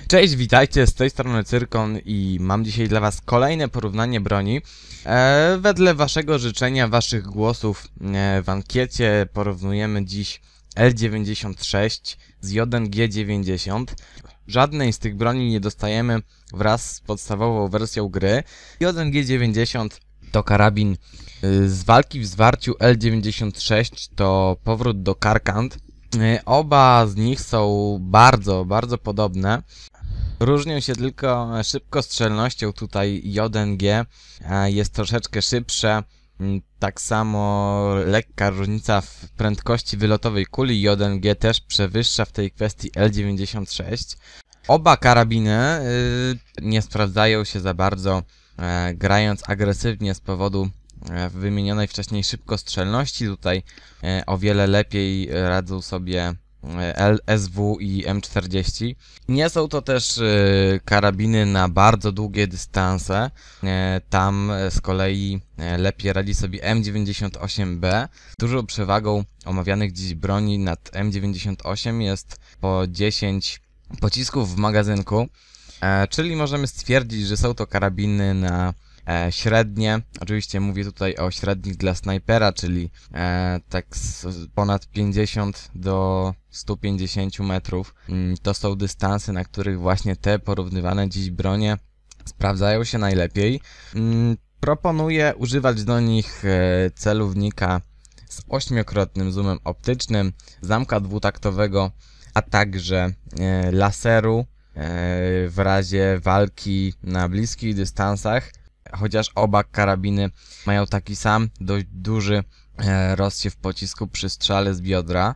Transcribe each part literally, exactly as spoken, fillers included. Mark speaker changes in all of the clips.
Speaker 1: Cześć, witajcie, z tej strony Cyrkon i mam dzisiaj dla was kolejne porównanie broni. E, wedle waszego życzenia, waszych głosów e, w ankiecie porównujemy dziś L dziewięćdziesiąt sześć z J N G dziewięćdziesiąt. Żadnej z tych broni nie dostajemy wraz z podstawową wersją gry. J N G dziewięćdziesiąt to karabin y, z walki w zwarciu, L dziewięćdziesiąt sześć to powrót do Karkand. Y, oba z nich są bardzo, bardzo podobne. Różnią się tylko szybkostrzelnością. Tutaj J N G jest troszeczkę szybsze. Tak samo lekka różnica w prędkości wylotowej kuli. J N G też przewyższa w tej kwestii L dziewięćdziesiąt sześć. Oba karabiny nie sprawdzają się za bardzo grając agresywnie z powodu wymienionej wcześniej szybkostrzelności. Tutaj o wiele lepiej radzą sobie L S W i M czterdzieści. Nie są to też y, karabiny na bardzo długie dystanse. Y, tam z kolei y, lepiej radzi sobie M dziewięćdziesiąt osiem B. Dużą przewagą omawianych dziś broni nad M dziewięćdziesiąt osiem jest po dziesięć pocisków w magazynku, y, czyli możemy stwierdzić, że są to karabiny na E, średnie. Oczywiście mówię tutaj o średnich dla snajpera, czyli e, tak z ponad pięćdziesiąt do stu pięćdziesięciu metrów. Mm, to są dystanse, na których właśnie te porównywane dziś bronie sprawdzają się najlepiej. Mm, proponuję używać do nich e, celownika z ośmiokrotnym zoomem optycznym, zamka dwutaktowego, a także e, laseru e, w razie walki na bliskich dystansach. Chociaż oba karabiny mają taki sam, dość duży e, rozsiew pocisku przy strzale z biodra.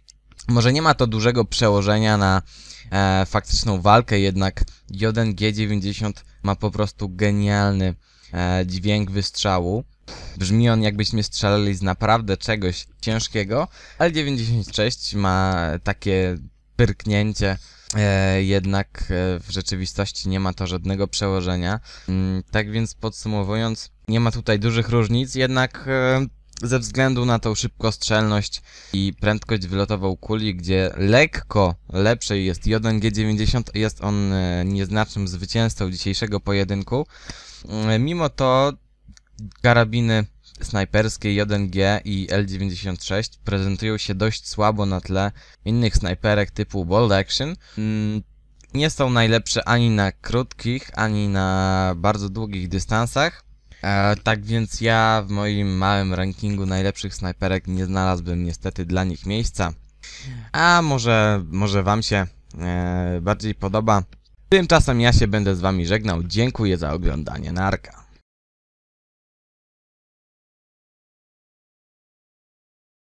Speaker 1: Może nie ma to dużego przełożenia na e, faktyczną walkę, jednak J N G dziewięćdziesiąt ma po prostu genialny e, dźwięk wystrzału. Brzmi on, jakbyśmy strzelali z naprawdę czegoś ciężkiego. L dziewięćdziesiąt sześć ma takie pyrknięcie. E, jednak e, w rzeczywistości nie ma to żadnego przełożenia. Mm, tak więc podsumowując, nie ma tutaj dużych różnic, jednak e, ze względu na tą szybkostrzelność i prędkość wylotową kuli, gdzie lekko lepszej jest J N G dziewięćdziesiąt, jest on e, nieznacznym zwycięzcą dzisiejszego pojedynku. E, mimo to karabiny snajperskie J N G i L dziewięćdziesiąt sześć prezentują się dość słabo na tle innych snajperek typu Bolt Action. Nie są najlepsze ani na krótkich, ani na bardzo długich dystansach. E, tak więc ja w moim małym rankingu najlepszych snajperek nie znalazłbym niestety dla nich miejsca. A może, może wam się e, bardziej podoba. Tymczasem ja się będę z wami żegnał. Dziękuję za oglądanie. Narka.